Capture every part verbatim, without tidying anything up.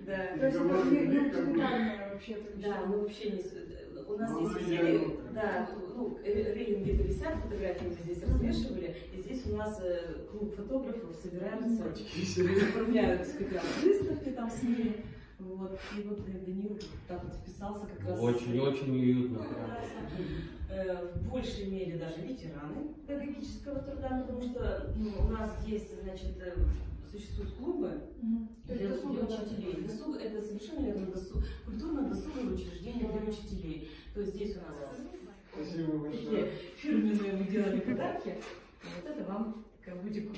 Да. То есть это не, не утилитарное вообще-то. Да, мы вообще не... У нас ну, есть серии, да, ну, рейлинги висят, фотографии мы здесь развешивали, и здесь у нас клуб фотографов собираются, оформляют как раз выставки там с ними. Вот, и вот Данил так вот вписался как раз. Очень-очень уютно. В большей мере даже ветераны педагогического труда, потому что ну, у нас есть, значит, существуют клубы mm-hmm. для, для учителей. Досуг – это совершенно верно досуг, культурно-досуговое учреждение для учителей. То есть здесь у нас такие фирменные мы делали подарки. Вот это вам как будет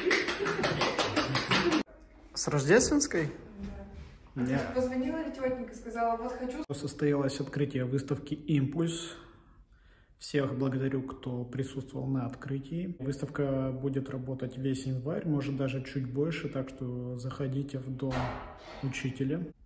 с рождественской? Да. Нет. А позвонила ли тетенька, сказала, вот хочу. Состоялось открытие выставки «Импульс». Всех благодарю, кто присутствовал на открытии. Выставка будет работать весь январь, может даже чуть больше, так что заходите в дом учителя.